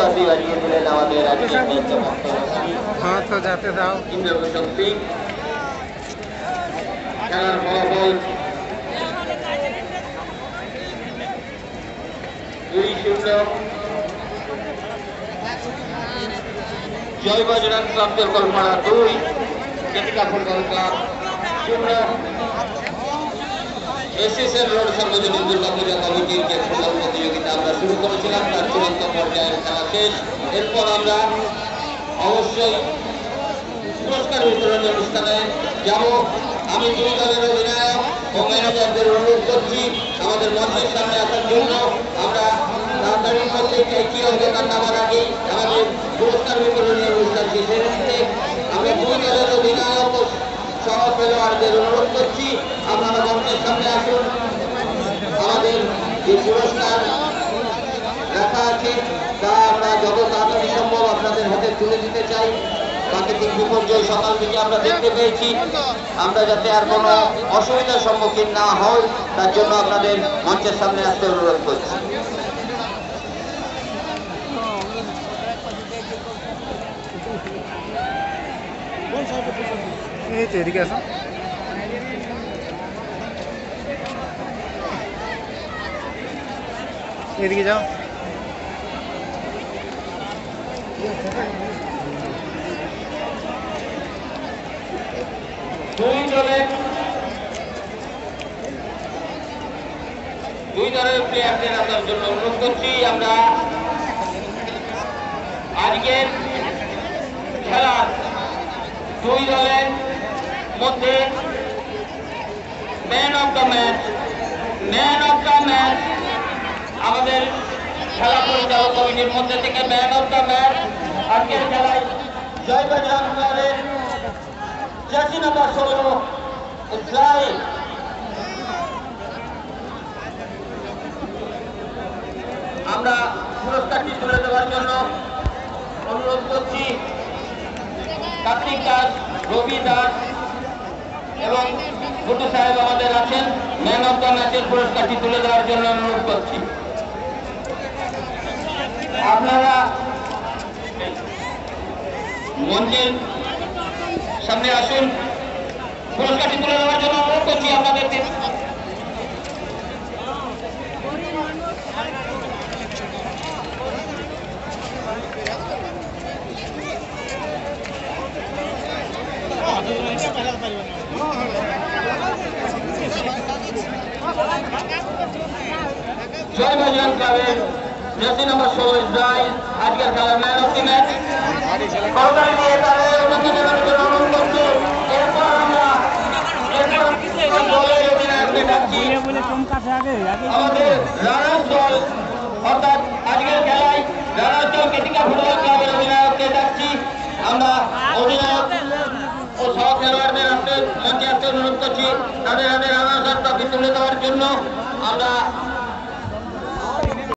বাজি বাজিয়ে দিলেন আমাদের হ্যাঁ তো যাতে দাও শক্তি খেলার ফলাফল 2-0 জয় বজরং ক্লাব জলকলপাড়া 2 কেতিকা ফুটবল ক্লাব 0 এসএসএল রোড সার্বজনীন দুর্গাপূজা কমিটির যে ফুটবল প্রতিযোগিতা আমরা শুরু করেছিলাম তার চূড়ান্ত পর্যায়ের খেলা শেষ। এরপর আমরা অবশ্যই পুরস্কার বিতরণী অনুষ্ঠানে যাব। আমি দুই দলের অধিনায়ক ও ম্যানেজারদের অনুরোধ করছি আমাদের মঞ্চের সামনে আসার জন্য। আমরা তাড়াতাড়ি করতে চাই কি অন্ধকার নামার আগেই আমাদের পুরস্কার বিতরণী অনুষ্ঠান শেষে দিতে। আমি দুই দলের অধিনায়ক ও সহ খেলোয়াড়দের অনুরোধ করছি আপনারা মঞ্চের সামনে আসুন। আমাদের যে পুরস্কার রাখা আছে তা আমরা যত তাড়াতাড়ি সম্ভব আপনাদের হাতে তুলে দিতে চাই। প্রাকৃতিক বিপর্যয় সকাল থেকে আমরা দেখতে পেয়েছি, আমরা যাতে আর কোনো অসুবিধার সম্মুখীন না হই তার জন্য আপনাদের মঞ্চের সামনে আসতে অনুরোধ করছি। এই তো এদিকে আসো। এদিকে যাও। দুই দলের প্লেয়ারদের আসার জন্য অনুরোধ করছি। আমরা আজকের খেলার দুই দলের মধ্যে ম্যান অফ দ্য ম্যাচ আমাদের খেলা পরিচালক কমিটির মধ্যে থেকে ম্যান অফ দ্য ম্যাচ আজকের খেলায় জয় বজরং ক্লাবের জার্সি নাম্বার 16 ইসরাইল। আমরা পুরস্কারটি তুলে দেওয়ার জন্য অনুরোধ করছি কার্তিক দাস, রবি দাস এবং ভুট্টু সাহেব আমাদের আছেন। ম্যান অফ দ্য ম্যাচের পুরস্কারটি তুলে দেওয়ার জন্য অনুরোধ করছি। আপনারা মঞ্চের সামনে আসুন, পুরস্কারটি তুলে দেওয়ার জন্য অনুরোধ করছি আপনাদেরকে। জয় বজরং ক্লাবের জার্সি নাম্বার 16 ইসরাইল আজকের খেলার ম্যান অফ দি ম্যাচ। করতালি দিয়ে তাদের উন্নতি দেওয়ার জন্য অনুরোধ করছি। এরপর আমরা দলের অধিনায়ককে ডাকছি। আমাদের রানার্স দল অর্থাৎ আজকের খেলায় রানার্স দল কেতিকা ফুটবল ক্লাবের অধিনায়ককে ডাকছি। আমরা অধিনায়ক ও সহ খেলোয়াড়দের মঞ্চে আসতে অনুরোধ করছি। তাদের হাতে রানার্স ট্রফি তুলে দেওয়ার জন্য আমরা